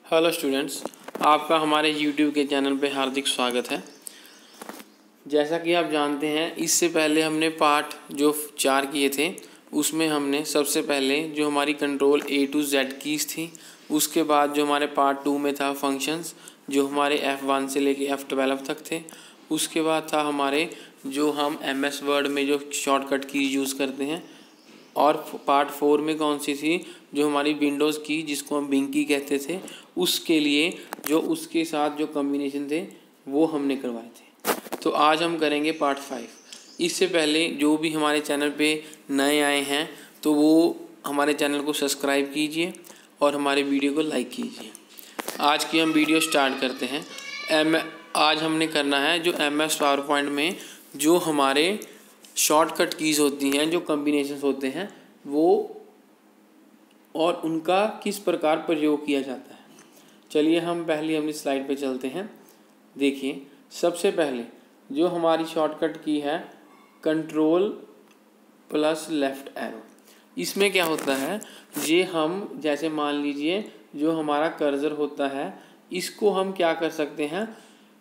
Hello students, आपका हमारे YouTube के चैनल पे हार्दिक स्वागत है। जैसा कि आप जानते हैं, इससे पहले हमने पार्ट जो 4 किए थे उसमें हमने सबसे पहले जो हमारी control A to Z keys थी, उसके बाद जो हमारे पार्ट 2 में था फंक्शंस जो हमारे F1 से लेके F12 तक थे, उसके बाद था हमारे जो हम MS वर्ड में जो शॉर्टकट कीज़ यूज़ करते हैं, और पार्ट 4 में कौन सी थी जो हमारी विंडोज़ की जिसको हम बिंकी कहते थे, उसके लिए जो उसके साथ जो कॉम्बिनेशन थे वो हमने करवाए थे। तो आज हम करेंगे पार्ट 5। इससे पहले जो भी हमारे चैनल पे नए आए हैं तो वो हमारे चैनल को सब्सक्राइब कीजिए और हमारे वीडियो को लाइक कीजिए। आज की हम वीडियो स्टार्ट करते हैं। आज हमने करना है जो MS पावर पॉइंट में जो हमारे शॉर्टकट कीज़ होती हैं, जो कॉम्बिनेशंस होते हैं वो और उनका किस प्रकार प्रयोग किया जाता है। चलिए हम पहले अपनी स्लाइड पे चलते हैं। देखिए, सबसे पहले जो हमारी शॉर्टकट की है कंट्रोल प्लस लेफ़्ट एरो। इसमें क्या होता है, ये हम जैसे मान लीजिए जो हमारा कर्सर होता है इसको हम क्या कर सकते हैं,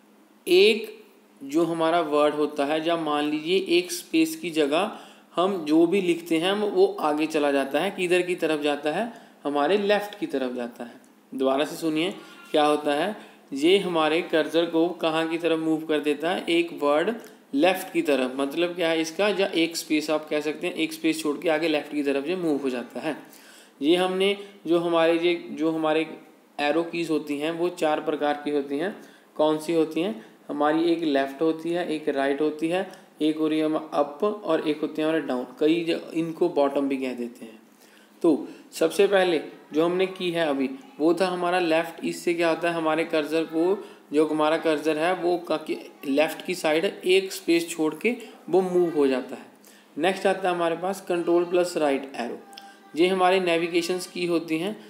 एक जो हमारा वर्ड होता है या मान लीजिए एक स्पेस की जगह हम जो भी लिखते हैं वो आगे चला जाता है, किधर की तरफ जाता है, हमारे लेफ़्ट की तरफ जाता है। दोबारा से सुनिए क्या होता है, ये हमारे कर्सर को कहाँ की तरफ मूव कर देता है, एक वर्ड लेफ़्ट की तरफ। मतलब क्या है इसका, या एक स्पेस आप कह सकते हैं, एक स्पेस छोड़ के आगे लेफ़्ट की तरफ ये मूव हो जाता है। ये हमने जो हमारे एरो कीज़ होती हैं वो 4 प्रकार की होती हैं। कौन सी होती हैं, हमारी एक लेफ़्ट होती है, एक राइट होती है, एक हो रही है अप और एक होती है हमारे डाउन। कई इनको बॉटम भी कह देते हैं। तो सबसे पहले जो हमने की है अभी वो था हमारा लेफ़्ट। इससे क्या होता है, हमारे कर्सर को जो हमारा कर्सर है वो लेफ़्ट की साइड एक स्पेस छोड़ के वो मूव हो जाता है। नेक्स्ट आता है हमारे पास कंट्रोल प्लस राइट एरो। ये हमारे नेविगेशंस की होती हैं।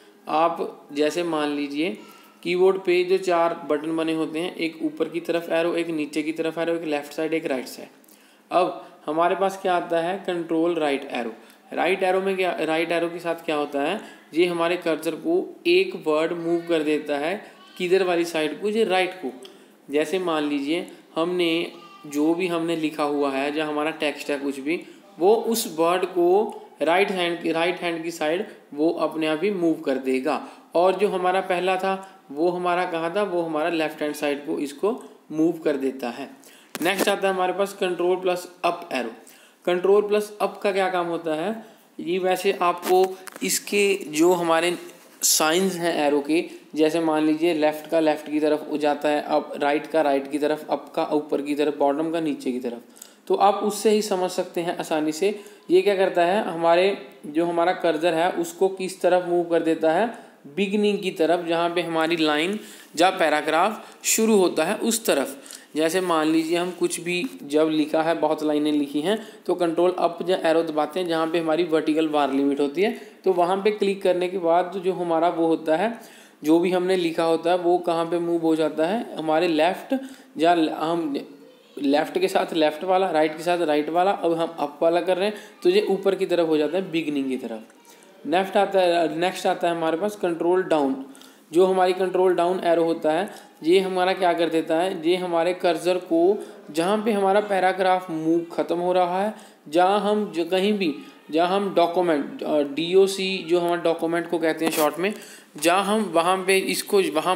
आप जैसे मान लीजिए कीबोर्ड पे जो 4 बटन बने होते हैं, एक ऊपर की तरफ एरो, एक नीचे की तरफ एरो, एक लेफ़्ट साइड, एक राइट साइड। अब हमारे पास क्या आता है control right arrow. Right arrow में क्या, राइट एरो के साथ क्या होता है, ये हमारे कर्सर को एक वर्ड मूव कर देता है किधर वाली साइड को, ये राइट को। जैसे मान लीजिए हमने जो भी हमने लिखा हुआ है, जो हमारा टेक्स्ट है कुछ भी, वो उस वर्ड को राइट हैंड की साइड वो अपने आप ही मूव कर देगा। और जो हमारा पहला था वो हमारा कहाँ था, वो हमारा लेफ्ट हैंड साइड को इसको मूव कर देता है। नेक्स्ट आता है हमारे पास control plus up arrow. Control plus up का क्या काम होता है, ये वैसे आपको इसके जो हमारे साइंस हैं एरो के, जैसे मान लीजिए लेफ़्ट का लेफ़्ट की तरफ हो जाता है, अब राइट का राइट की तरफ, अप का ऊपर की तरफ, बॉटम का नीचे की तरफ। तो आप उससे ही समझ सकते हैं आसानी से। ये क्या करता है, हमारे जो हमारा कर्सर है उसको किस तरफ मूव कर देता है, बिगनिंग की तरफ, जहाँ पे हमारी लाइन या पैराग्राफ शुरू होता है उस तरफ। जैसे मान लीजिए हम कुछ भी जब लिखा है, बहुत लाइनें लिखी हैं, तो कंट्रोल अप या एरो दबाते हैं जहाँ पे हमारी वर्टिकल बार लिमिट होती है, तो वहाँ पे क्लिक करने के बाद जो हमारा वो होता है, जो भी हमने लिखा होता है वो कहाँ पे मूव हो जाता है, हमारे लेफ़्ट, या हम लेफ़्ट के साथ लेफ़्ट वाला, राइट के साथ राइट वाला, अब हम अप वाला कर रहे हैं तो ये ऊपर की तरफ हो जाता है, बिगनिंग की तरफ। नेक्स्ट आता है हमारे पास कंट्रोल डाउन। जो हमारी कंट्रोल डाउन एरो होता है, ये हमारा क्या कर देता है, ये हमारे कर्सर को जहाँ पे हमारा पैराग्राफ मूव ख़त्म हो रहा है, जहाँ हम जो कहीं भी, जहाँ हम डॉक्यूमेंट DOC जो हमारे डॉक्यूमेंट को कहते हैं शॉर्ट में, जहाँ हम वहाँ पे इसको वहाँ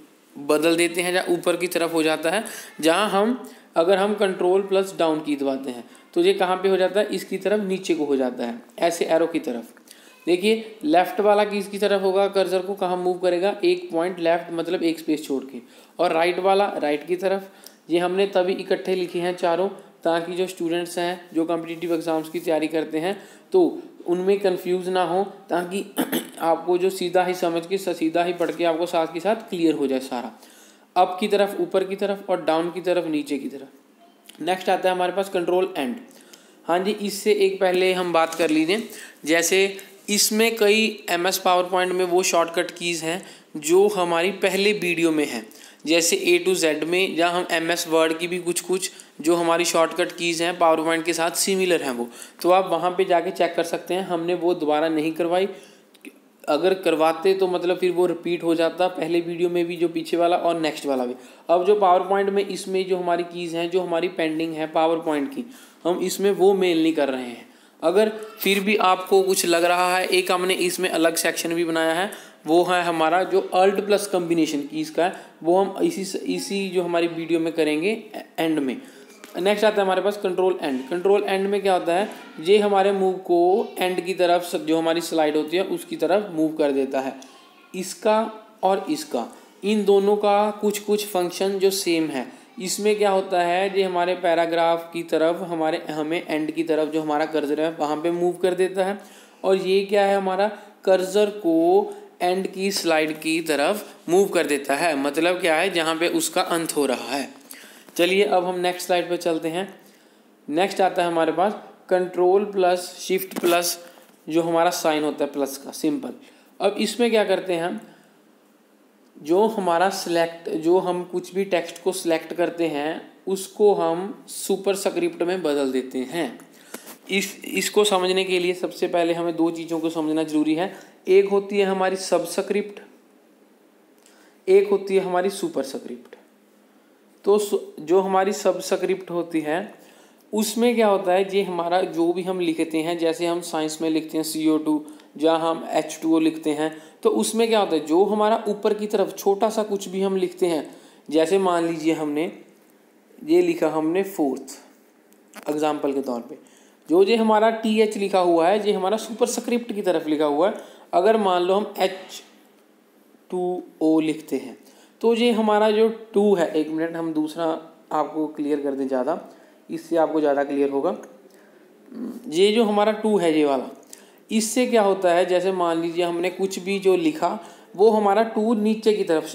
बदल देते हैं, जहाँ ऊपर की तरफ हो जाता है, जहाँ हम अगर हम कंट्रोल प्लस डाउन की दबाते हैं तो ये कहाँ पे हो जाता है, इसकी तरफ नीचे को हो जाता है, ऐसे एरो की तरफ। देखिए लेफ़्ट वाला किसकी तरफ होगा, कर्सर को कहाँ मूव करेगा, एक पॉइंट लेफ़्ट मतलब एक स्पेस छोड़ के, और राइट वाला राइट की तरफ। ये हमने तभी इकट्ठे लिखे हैं चारों, ताकि जो स्टूडेंट्स हैं जो कॉम्पिटिटिव एग्ज़ाम्स की तैयारी करते हैं तो उनमें कंफ्यूज ना हो, ताकि आपको जो सीधा ही समझ के सीधा ही पढ़ के आपको साथ के साथ क्लियर हो जाए सारा। अप की तरफ ऊपर की तरफ, और डाउन की तरफ नीचे की तरफ। नेक्स्ट आता है हमारे पास कंट्रोल एंड। हाँ जी, इससे एक पहले हम बात कर लीजिए। जैसे इसमें कई MS पावर पॉइंट में वो शॉर्टकट कीज़ हैं जो हमारी पहले वीडियो में हैं, जैसे A to Z में, या हम MS वर्ड की भी कुछ जो हमारी शॉर्टकट कीज़ हैं पावर पॉइंट के साथ सिमिलर हैं वो, तो आप वहाँ पे जाके चेक कर सकते हैं। हमने वो दोबारा नहीं करवाई अगर करवाते तो मतलब फिर वो रिपीट हो जाता पहले वीडियो में भी जो पीछे वाला और नेक्स्ट वाला भी। अब जो पावर पॉइंट में इसमें जो हमारी कीज़ हैं जो हमारी पेंडिंग है पावर पॉइंट की, हम इसमें वो मेल नहीं कर रहे हैं। अगर फिर भी आपको कुछ लग रहा है, एक हमने इसमें अलग सेक्शन भी बनाया है, वो है हमारा जो अल्ट प्लस कम्बिनेशन कीज़ का है, वो हम इसी जो हमारी वीडियो में करेंगे एंड में। नेक्स्ट आता है हमारे पास कंट्रोल एंड। कंट्रोल एंड में क्या होता है, ये हमारे मूव को एंड की तरफ जो हमारी स्लाइड होती है उसकी तरफ मूव कर देता है। इसका और इसका, इन दोनों का कुछ कुछ फंक्शन जो सेम है। इसमें क्या होता है, ये हमारे पैराग्राफ की तरफ हमें एंड की तरफ जो हमारा कर्सर है वहाँ पे मूव कर देता है, और ये क्या है हमारा कर्सर को एंड की स्लाइड की तरफ मूव कर देता है। मतलब क्या है, जहाँ पे उसका अंत हो रहा है। चलिए अब हम नेक्स्ट स्लाइड पे चलते हैं। नेक्स्ट आता है हमारे पास कंट्रोल प्लस शिफ्ट प्लस, जो हमारा साइन होता है प्लस का, सिंपल। अब इसमें क्या करते हैं हम, जो हमारा जो हम कुछ भी टेक्स्ट को सिलेक्ट करते हैं उसको हम सुपर स्क्रिप्ट में बदल देते हैं। इसको समझने के लिए सबसे पहले हमें दो चीज़ों को समझना जरूरी है। एक होती है हमारी सबस्क्रिप्ट, एक होती है हमारी सुपर स्क्रिप्ट। तो जो हमारी सबस्क्रिप्ट होती है उसमें क्या होता है, ये हमारा जो भी हम लिखते हैं, जैसे हम साइंस में लिखते हैं CO2, जहाँ हम H2O लिखते हैं, तो उसमें क्या होता है, जो हमारा ऊपर की तरफ छोटा सा कुछ भी हम लिखते हैं, जैसे मान लीजिए हमने ये लिखा, हमने फोर्थ एग्जाम्पल के तौर पे, जो ये हमारा TH लिखा हुआ है ये हमारा सुपर स्क्रिप्ट की तरफ लिखा हुआ है। अगर मान लो हम H2O लिखते हैं तो ये हमारा जो 2 है, एक मिनट हम दूसरा आपको क्लियर कर दें ज़्यादा, इससे आपको ज़्यादा क्लियर होगा। ये जो हमारा 2 है ये वाला, इससे क्या होता है, जैसे मान लीजिए हमने कुछ भी जो लिखा वो हमारा 2 नीचे की तरफ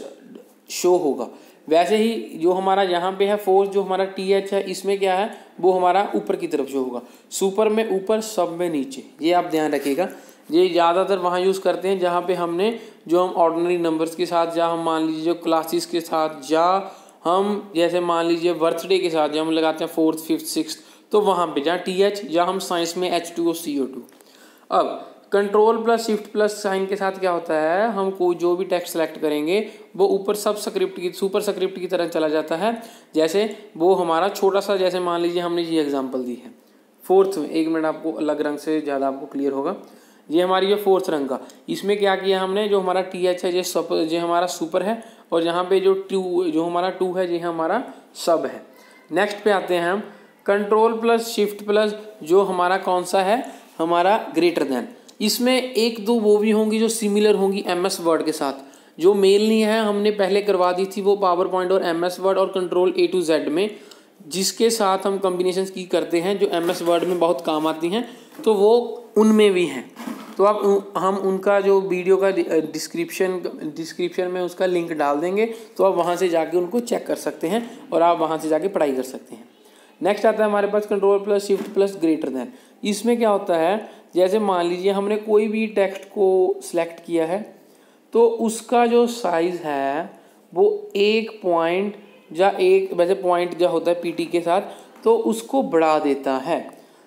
शो होगा। वैसे ही जो हमारा यहाँ पे है फोर्थ, जो हमारा TH है, इसमें क्या है वो हमारा ऊपर की तरफ शो होगा। सुपर में ऊपर, सब में नीचे, ये आप ध्यान रखिएगा। ये ज़्यादातर वहाँ यूज़ करते हैं जहाँ पे हमने जो हम ऑर्डिनरी नंबर्स के साथ, या हम मान लीजिए जो क्लासेस के साथ, या हम जैसे मान लीजिए बर्थडे के साथ जो हम लगाते हैं 4th 5th 6th, तो वहाँ पे जहाँ TH, या हम साइंस में H2O CO2। अब control plus shift plus sign के साथ क्या होता है, हम कोई जो भी टेक्स्ट सेलेक्ट करेंगे वो ऊपर सब स्क्रिप्ट की सुपर स्क्रिप्ट की तरह चला जाता है। जैसे वो हमारा छोटा सा, जैसे मान लीजिए हमने ये एग्जांपल दी है फोर्थ में, एक मिनट आपको अलग रंग से ज़्यादा आपको क्लियर होगा। ये हमारी ये फोर्थ रंग का, इसमें क्या किया हमने, जो हमारा TH है ये हमारा सुपर है, और यहाँ पे जो हमारा 2 है ये हमारा सब है। नेक्स्ट पे आते हैं हम कंट्रोल प्लस शिफ्ट प्लस, जो हमारा कौन सा है, हमारा ग्रेटर देन। इसमें एक दो वो भी होंगी जो सिमिलर होंगी MS वर्ड के साथ, जो मेल नहीं है हमने पहले करवा दी थी वो पावर पॉइंट और MS वर्ड और कंट्रोल A to Z में, जिसके साथ हम कॉम्बिनेशन की करते हैं जो MS वर्ड में बहुत काम आती हैं, तो वो उनमें भी हैं। तो आप हम उनका जो वीडियो का डिस्क्रिप्शन में उसका लिंक डाल देंगे, तो आप वहाँ से जाके उनको चेक कर सकते हैं और आप वहाँ से जाके पढ़ाई कर सकते हैं। नेक्स्ट आता है हमारे पास control plus shift plus greater than. इसमें क्या होता है, जैसे मान लीजिए हमने कोई भी टेक्स्ट को सिलेक्ट किया है, तो उसका जो साइज़ है वो 1 पॉइंट या एक वैसे पॉइंट जो होता है PT के साथ, तो उसको बढ़ा देता है।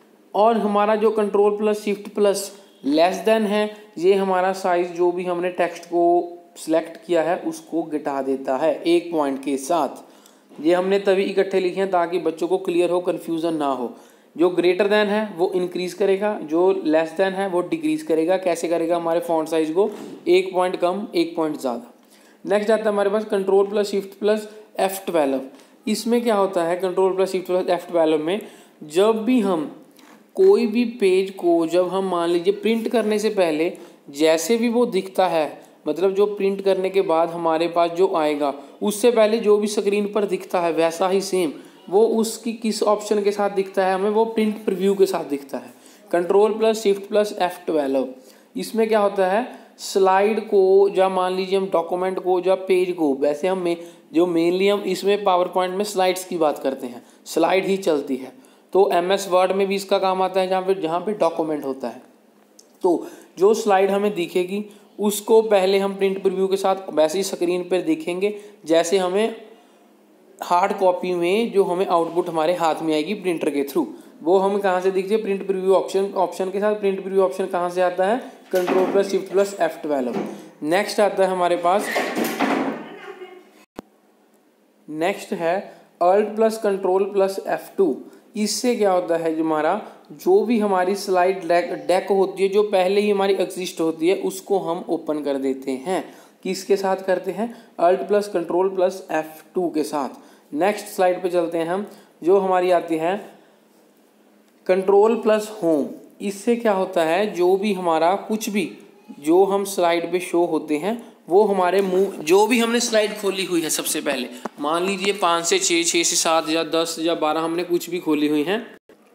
और हमारा जो control plus shift plus less than है, ये हमारा साइज़ जो भी हमने टेक्स्ट को सिलेक्ट किया है उसको घटा देता है 1 पॉइंट के साथ। ये हमने तभी इकट्ठे लिखे हैं ताकि बच्चों को क्लियर हो, कन्फ्यूज़न ना हो। जो ग्रेटर देन है वो इंक्रीज़ करेगा, जो लेस देन है वो डिक्रीज़ करेगा। कैसे करेगा, हमारे फॉन्ट साइज़ को 1 पॉइंट कम 1 पॉइंट ज़्यादा। नेक्स्ट आता है हमारे पास control plus shift plus F12। इसमें क्या होता है, control plus shift plus F12 में जब भी हम कोई भी पेज को, जब हम मान लीजिए प्रिंट करने से पहले जैसे भी वो दिखता है, मतलब जो प्रिंट करने के बाद हमारे पास जो आएगा उससे पहले जो भी स्क्रीन पर दिखता है वैसा ही सेम वो उसकी किस ऑप्शन के साथ दिखता है, हमें वो प्रिंट प्रीव्यू के साथ दिखता है। Control plus shift plus F12। इसमें क्या होता है, स्लाइड को, या मान लीजिए हम डॉक्यूमेंट को, या पेज को, वैसे हम जो मेनली हम इसमें पावर पॉइंट में स्लाइड्स की बात करते हैं, स्लाइड ही चलती है। तो MS वर्ड में भी इसका काम आता है जहाँ पे डॉक्यूमेंट होता है। तो जो स्लाइड हमें दिखेगी उसको पहले हम प्रिंट प्रीव्यू के साथ वैसे ही स्क्रीन पर देखेंगे जैसे हमें हार्ड कॉपी में जो हमें आउटपुट हमारे हाथ में आएगी प्रिंटर के थ्रू। वो हम कहाँ से दिखती है, प्रिंट प्रीव्यू ऑप्शन के साथ। प्रिंट प्रीव्यू ऑप्शन कहाँ से आता है, control plus shift plus F12। Next आता है हमारे पास, नेक्स्ट है alt plus control plus F2। इससे क्या होता है, जो हमारा जो भी हमारी स्लाइड डेक होती है जो पहले ही हमारी एग्जिस्ट होती है उसको हम ओपन कर देते हैं। किसके साथ करते हैं, alt plus control plus F2 के साथ। नेक्स्ट स्लाइड पे चलते हैं हम, जो हमारी आती है कंट्रोल प्लस होम। इससे क्या होता है, जो भी हमारा कुछ भी जो हम स्लाइड पे शो होते हैं वो हमारे मुंह, जो भी हमने स्लाइड खोली हुई है सबसे पहले, मान लीजिए 5 से 6, 6 से 7 या 10 या 12 हमने कुछ भी खोली हुई हैं,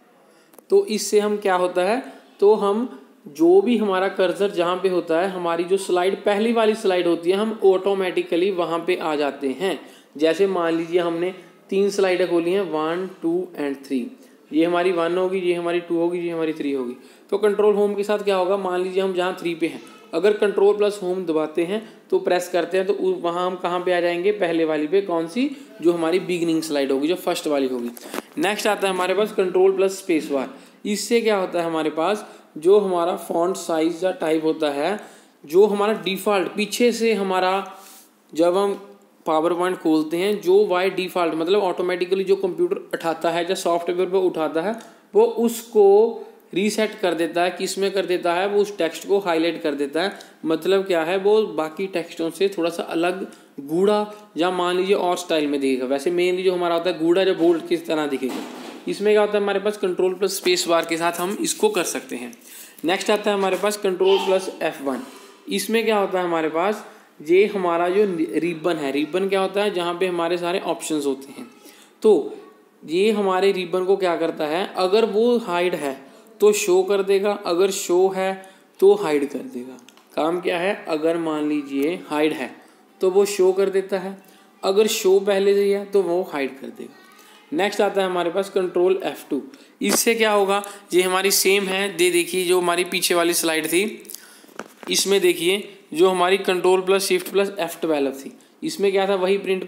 तो इससे हम क्या होता है, तो हम जो भी हमारा कर्सर जहाँ पे होता है, हमारी जो स्लाइड पहली वाली स्लाइड होती है, हम ऑटोमेटिकली वहाँ पे आ जाते हैं। जैसे मान लीजिए हमने 3 स्लाइडें खोली हैं, 1, 2 एंड 3। ये हमारी 1 होगी, ये हमारी 2 होगी, ये हमारी 3 होगी। तो कंट्रोल होम के साथ क्या होगा, मान लीजिए हम जहाँ 3 पे हैं, अगर कंट्रोल प्लस होम दबाते हैं तो प्रेस करते हैं, तो वहाँ हम कहाँ पे आ जाएंगे, पहले वाली पे। कौन सी, जो हमारी बिगिनिंग स्लाइड होगी, जो फर्स्ट वाली होगी। नेक्स्ट आता है हमारे पास कंट्रोल प्लस स्पेस बार। इससे क्या होता है, हमारे पास जो हमारा फॉन्ट साइज या टाइप होता है, जो हमारा डिफ़ॉल्ट पीछे से हमारा, जब हम पावर पॉइंट खोलते हैं, जो बाय डिफ़ॉल्ट मतलब ऑटोमेटिकली जो कंप्यूटर उठाता है या सॉफ्टवेयर पर उठाता है, वो उसको रीसेट कर देता है। किस में कर देता है, वो उस टेक्स्ट को हाईलाइट कर देता है। मतलब क्या है, वो बाकी टेक्स्टों से थोड़ा सा अलग, गूढ़ा या मान लीजिए और स्टाइल में दिखेगा। वैसे मेनली जो हमारा होता है गूढ़ा या बोल्ड किस तरह दिखेगा। इसमें क्या होता है, हमारे पास कंट्रोल प्लस स्पेस बार के साथ हम इसको कर सकते हैं। नेक्स्ट आता है हमारे पास कंट्रोल प्लस F1। इसमें क्या होता है, हमारे पास ये हमारा जो रिबन है, रिबन क्या होता है, जहाँ पे हमारे सारे ऑप्शंस होते हैं। तो ये हमारे रिबन को क्या करता है, अगर वो हाइड है तो शो कर देगा, अगर शो है तो हाइड कर देगा। काम क्या है, अगर मान लीजिए हाइड है तो वो शो कर देता है, अगर शो पहले से ही है तो वो हाइड कर देगा। नेक्स्ट आता है हमारे पास कंट्रोल F2। इससे क्या होगा, ये हमारी सेम है, देखिए जो हमारी पीछे वाली स्लाइड थी, इसमें देखिए जो हमारी control plus shift plus F12 थी, इसमें क्या था, वही प्रिंट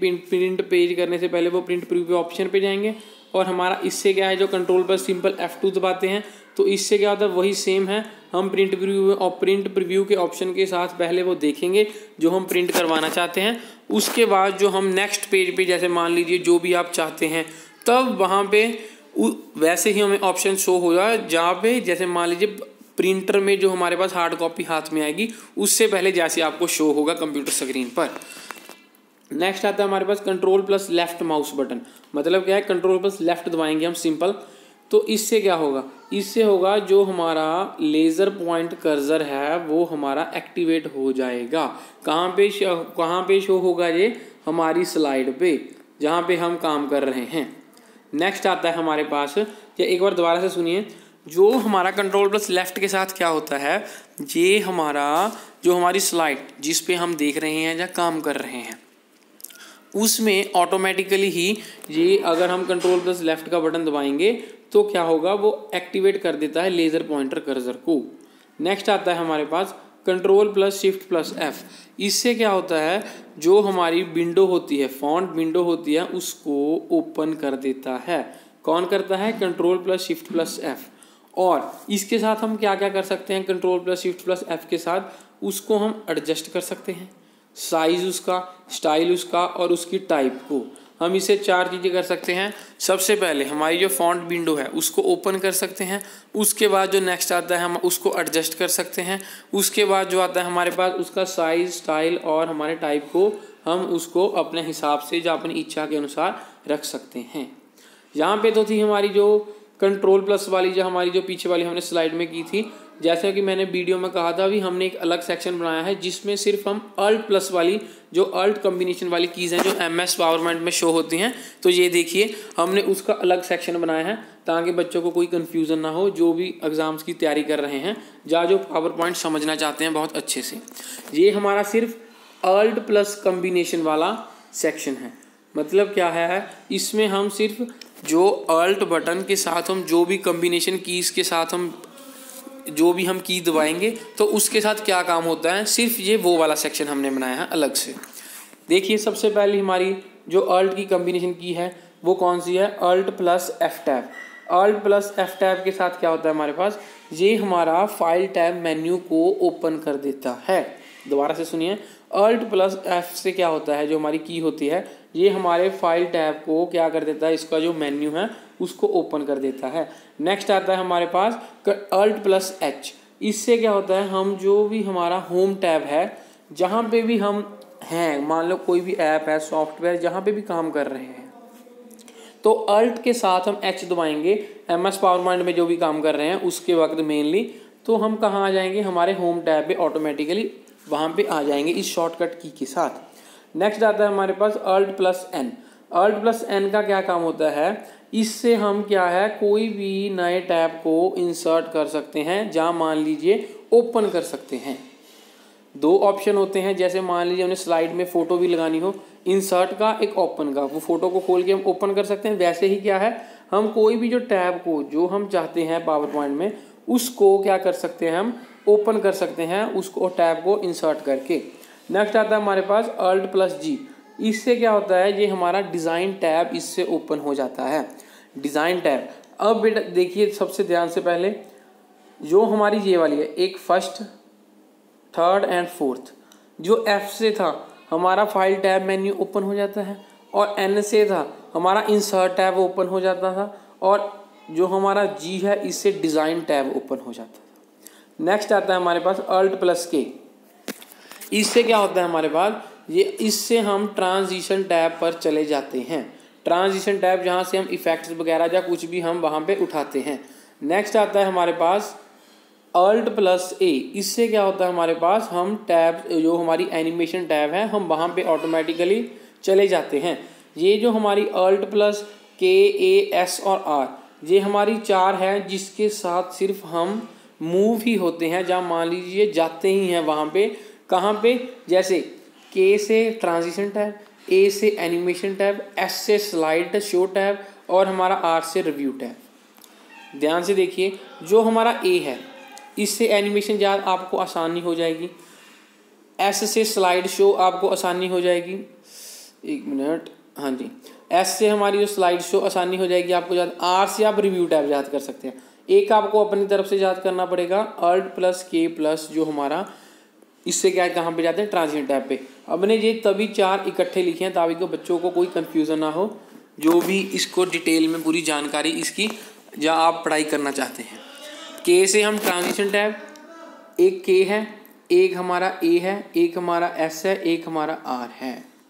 पेज करने से पहले वो प्रिंट प्रीव्यू ऑप्शन पे जाएंगे। और हमारा इससे क्या है, जो कंट्रोल पर सिंपल F2 दबाते हैं, तो इससे क्या होता है, वही सेम है। हम प्रिंट प्रीव्यू के ऑप्शन के साथ पहले वो देखेंगे जो हम प्रिंट करवाना चाहते हैं। उसके बाद जो हम नेक्स्ट पेज पे, जैसे मान लीजिए जो भी आप चाहते हैं, तब वहाँ पे वैसे ही हमें ऑप्शन शो होगा, जहाँ पे जैसे मान लीजिए प्रिंटर में जो हमारे पास हार्ड कॉपी हाथ में आएगी, उससे पहले जैसे आपको शो होगा कंप्यूटर स्क्रीन पर। नेक्स्ट आता है हमारे पास control plus left mouse button. मतलब क्या है, कंट्रोल प्लस लेफ्ट दबाएंगे हम सिंपल, तो इससे क्या होगा, इससे होगा जो हमारा लेज़र पॉइंट कर्सर है वो हमारा एक्टिवेट हो जाएगा। कहाँ पे शो होगा, ये हमारी स्लाइड पे जहाँ पे हम काम कर रहे हैं। नेक्स्ट आता है हमारे पास, या एक बार दोबारा से सुनिए, जो हमारा कंट्रोल प्लस लेफ्ट के साथ क्या होता है, ये हमारा जो हमारी स्लाइड जिस पे हम देख रहे हैं या काम कर रहे हैं, उसमें ऑटोमेटिकली ही ये, अगर हम कंट्रोल प्लस लेफ्ट का बटन दबाएंगे तो क्या होगा, वो एक्टिवेट कर देता है लेज़र पॉइंटर कर्सर को। नेक्स्ट आता है हमारे पास control plus shift plus F। इससे क्या होता है, जो हमारी विंडो होती है, फॉन्ट विंडो होती है, उसको ओपन कर देता है। कौन करता है, control plus shift plus F। और इसके साथ हम क्या क्या कर सकते हैं, control plus shift plus F के साथ, उसको हम एडजस्ट कर सकते हैं, साइज़ उसका, स्टाइल उसका और उसकी टाइप को। हम इसे 4 चीज़ें कर सकते हैं। सबसे पहले हमारी जो फॉन्ट विंडो है उसको ओपन कर सकते हैं। उसके बाद जो नेक्स्ट आता है हम उसको एडजस्ट कर सकते हैं। उसके बाद जो आता है हमारे पास, उसका साइज़, स्टाइल और हमारे टाइप को हम उसको अपने हिसाब से या अपनी इच्छा के अनुसार रख सकते हैं। यहाँ पे तो थी हमारी जो कंट्रोल प्लस वाली, जो हमारी जो पीछे वाली हमने स्लाइड में की थी। जैसा कि मैंने वीडियो में कहा था, भी हमने एक अलग सेक्शन बनाया है जिसमें सिर्फ हम अल्ट प्लस वाली, जो अल्ट कॉम्बिनेशन वाली कीज़ हैं जो MS पावरपॉइंट में शो होती हैं, तो ये देखिए हमने उसका अलग सेक्शन बनाया है ताकि बच्चों को कोई कन्फ्यूज़न ना हो, जो भी एग्ज़ाम्स की तैयारी कर रहे हैं या जो पावरपॉइंट समझना चाहते हैं बहुत अच्छे से। ये हमारा सिर्फ अल्ट प्लस कॉम्बिनेशन वाला सेक्शन है। मतलब क्या है, इसमें हम सिर्फ जो अल्ट बटन के साथ हम जो भी कॉम्बिनेशन कीज़ के साथ हम जो भी हम की दबाएंगे तो उसके साथ क्या काम होता है, सिर्फ ये वो वाला सेक्शन हमने बनाया है अलग से। देखिए सबसे पहले हमारी जो अल्ट की कॉम्बिनेशन की है वो कौन सी है, alt plus F tab. Alt plus F tab के साथ क्या होता है हमारे पास, ये हमारा फाइल टैब मेन्यू को ओपन कर देता है। दोबारा से सुनिए, Alt+F से क्या होता है, जो हमारी की होती है ये हमारे फाइल टैब को क्या कर देता है, इसका जो मेन्यू है उसको ओपन कर देता है। नेक्स्ट आता है हमारे पास Alt+H। इससे क्या होता है, हम जो भी हमारा होम टैब है जहाँ पे भी हम हैं, मान लो कोई भी ऐप है, सॉफ्टवेयर, जहाँ पे भी काम कर रहे हैं तो अल्ट के साथ हम एच दबाएंगे MS पावर पॉइंट में जो भी काम कर रहे हैं उसके वक्त मेनली, तो हम कहाँ आ जाएंगे, हमारे होम टैब पे ऑटोमेटिकली वहाँ पे आ जाएंगे इस शॉर्टकट की के साथ। नेक्स्ट आता है हमारे पास Alt+N। Alt+N का क्या काम होता है, इससे हम क्या है कोई भी नए टैब को इंसर्ट कर सकते हैं, जहाँ मान लीजिए ओपन कर सकते हैं। दो ऑप्शन होते हैं, जैसे मान लीजिए उन्हें स्लाइड में फ़ोटो भी लगानी हो, इंसर्ट का एक ओपन का, वो फ़ोटो को खोल के हम ओपन कर सकते हैं। वैसे ही क्या है, हम कोई भी जो टैब को जो हम चाहते हैं पावर पॉइंट में उसको क्या कर सकते हैं, हम ओपन कर सकते हैं उसको टैब को इंसर्ट करके। नेक्स्ट आता है हमारे पास Alt+G। इससे क्या होता है, ये हमारा डिज़ाइन टैब इससे ओपन हो जाता है, डिज़ाइन टैब। अब बेटा देखिए सबसे ध्यान से, पहले जो हमारी ये वाली है, एक फर्स्ट, थर्ड एंड फोर्थ, जो F से था हमारा फाइल टैब मेन्यू ओपन हो जाता है, और N से था हमारा इंसर्ट टैब ओपन हो जाता था, और जो हमारा G है इससे डिज़ाइन टैब ओपन हो जाता था। नेक्स्ट आता है हमारे पास Alt+K। इससे क्या होता है हमारे पास, ये इससे हम ट्रांजिशन टैब पर चले जाते हैं। ट्रांजिशन टैब जहाँ से हम इफेक्ट्स वगैरह या कुछ भी हम वहाँ पे उठाते हैं। नेक्स्ट आता है हमारे पास Alt+A। इससे क्या होता है हमारे पास, हम टैब जो हमारी एनिमेशन टैब है हम वहाँ पे ऑटोमेटिकली चले जाते हैं। ये जो हमारी Alt+K, A, S और R, ये हमारी चार हैं जिसके साथ सिर्फ हम मूव ही होते हैं, जहाँ मान लीजिए जाते ही हैं वहाँ पे, कहाँ पे, जैसे K से ट्रांजिशन टैब, A से एनिमेशन टैब, S से स्लाइड शो टैब और हमारा R से रिव्यू टैब। ध्यान से देखिए, जो हमारा A है इससे एनिमेशन याद आपको आसानी हो जाएगी, S से स्लाइड शो आपको आसानी हो जाएगी, एक मिनट, हाँ जी, S से हमारी जो स्लाइड शो आसानी हो जाएगी आपको याद, R से आप रिव्यू टैब याद कर सकते हैं। एक आपको अपनी तरफ से याद करना पड़ेगा Alt+K+ जो हमारा, इससे क्या है कहाँ पे जाते हैं, ट्रांजिशन टैब पे। अब ने ये तभी चार इकट्ठे लिखे हैं ताकि को बच्चों को कोई कन्फ्यूज़न ना हो, जो भी इसको डिटेल में पूरी जानकारी इसकी जहाँ आप पढ़ाई करना चाहते हैं। K से हम ट्रांजिशन टैब, एक K है, एक हमारा A है, एक हमारा S है, एक हमारा R है।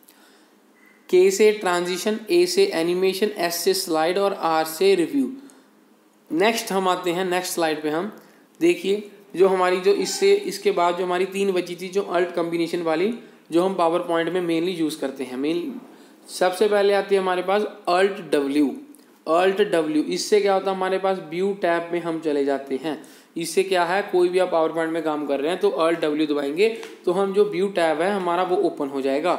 K से ट्रांजिशन, A से एनिमेशन, S से स्लाइड और R से रिव्यू। नेक्स्ट हम आते हैं नेक्स्ट स्लाइड पे, हम देखिए जो हमारी जो इससे इसके बाद जो हमारी तीन बची थी जो अल्ट कम्बिनेशन वाली, जो हम पावर पॉइंट में मेनली यूज़ करते हैं। सबसे पहले आती है हमारे पास Alt+W। Alt+W इससे क्या होता है, हमारे पास व्यू टैब में हम चले जाते हैं। इससे क्या है, कोई भी आप पावर पॉइंट में काम कर रहे हैं तो Alt+W दबाएंगे तो हम जो व्यू टैब है हमारा वो ओपन हो जाएगा।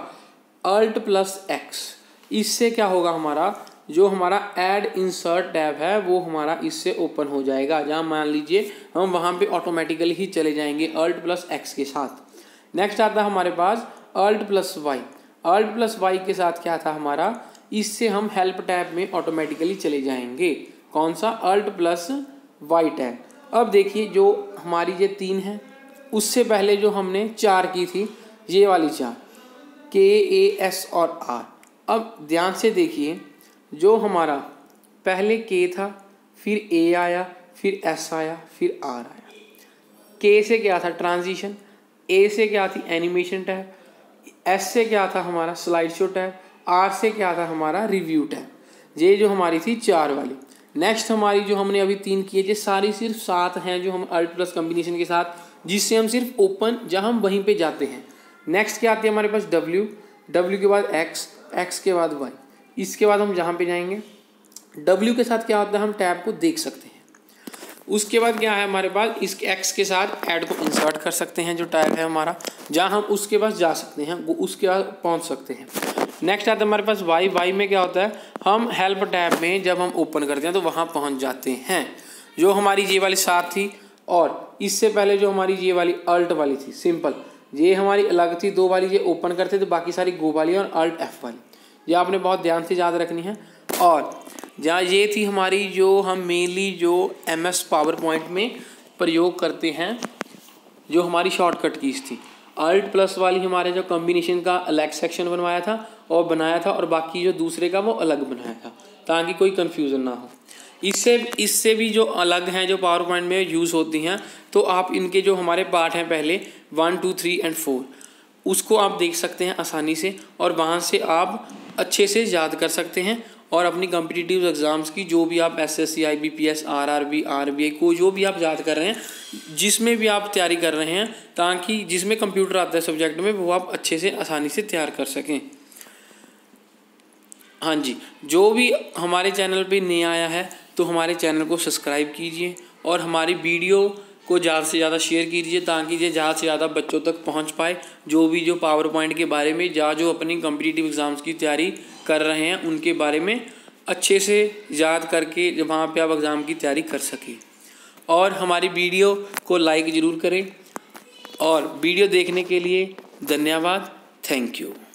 Alt+X इससे क्या होगा, हमारा जो हमारा ऐड इंसर्ट टैब है वो हमारा इससे ओपन हो जाएगा, जहाँ मान लीजिए हम वहाँ पे ऑटोमेटिकली ही चले जाएंगे Alt+X के साथ। नेक्स्ट आता है हमारे पास Alt+Y। Alt+Y के साथ क्या था हमारा, इससे हम हेल्प टैब में ऑटोमेटिकली चले जाएंगे। कौन सा, Alt+Y टैब। अब देखिए जो हमारी ये तीन है, उससे पहले जो हमने चार की थी, ये वाली चार K, A, S और R। अब ध्यान से देखिए, जो हमारा पहले K था, फिर A आया, फिर S आया, फिर R आया। K से क्या था, ट्रांजिशन, A से क्या थी, एनिमेशन टैब, S से क्या था हमारा स्लाइड शो टैब, R से क्या था हमारा रिव्यू टैब। ये जो हमारी थी चार वाली। नेक्स्ट हमारी जो हमने अभी तीन की है, ये सारी सिर्फ सात हैं जो हम Alt+ कम्बिनेशन के साथ, जिससे हम सिर्फ ओपन जहाँ हम वहीं पे जाते हैं। नेक्स्ट क्या आती है हमारे पास W, W के बाद X, X के बाद Y। इसके बाद हम जहाँ पे जाएंगे, W के साथ क्या होता है, हम टैब को देख सकते हैं। उसके बाद क्या है हमारे पास, इस X के साथ ऐड को इंसर्ट कर सकते हैं, जो टैब है हमारा, जहाँ हम उसके पास जा सकते हैं, वो उसके पास पहुँच सकते हैं। नेक्स्ट आता है हमारे पास Y। Y में क्या होता है, हम हेल्प टैब में जब हम ओपन करते हैं तो वहाँ पहुँच जाते हैं। जो हमारी ये वाली सात थी, और इससे पहले जो हमारी ये वाली अल्ट वाली थी सिंपल, ये हमारी अलग थी, दो वाली ये ओपन करते थे, बाकी सारी गो वाली और Alt+F वाली, ये आपने बहुत ध्यान से याद रखनी है। और जहाँ ये थी हमारी जो हम मेनली जो MS पावर पॉइंट में प्रयोग करते हैं जो हमारी शॉर्टकट कीज़ थी। अल्ट प्लस वाली हमारे जो कॉम्बिनेशन का अलग सेक्शन बनवाया था और बाकी जो दूसरे का वो अलग बनाया था ताकि कोई कन्फ्यूज़न ना हो। इससे भी जो अलग हैं जो पावर पॉइंट में यूज़ होती हैं, तो आप इनके जो हमारे पार्ट हैं पहले 1, 2, 3 और 4 उसको आप देख सकते हैं आसानी से और वहाँ से आप अच्छे से याद कर सकते हैं और अपनी कॉम्पिटिटिव एग्ज़ाम्स की जो भी आप SSC, IBPS, RRB, RBI को जो भी आप याद कर रहे हैं, जिसमें भी आप तैयारी कर रहे हैं, ताकि जिसमें कंप्यूटर आता है सब्जेक्ट में वो आप अच्छे से आसानी से तैयार कर सकें। हाँ जी, जो भी हमारे चैनल पे नया आया है तो हमारे चैनल को सब्सक्राइब कीजिए और हमारी वीडियो को ज़्यादा से ज़्यादा शेयर कीजिए ताकि ये ज़्यादा से ज़्यादा बच्चों तक पहुंच पाए। जो पावर पॉइंट के बारे में जो अपनी कॉम्पिटिटिव एग्ज़ाम्स की तैयारी कर रहे हैं उनके बारे में अच्छे से याद करके जब वहाँ पे आप एग्ज़ाम की तैयारी कर सकें। और हमारी वीडियो को लाइक ज़रूर करें और वीडियो देखने के लिए धन्यवाद। Thank you.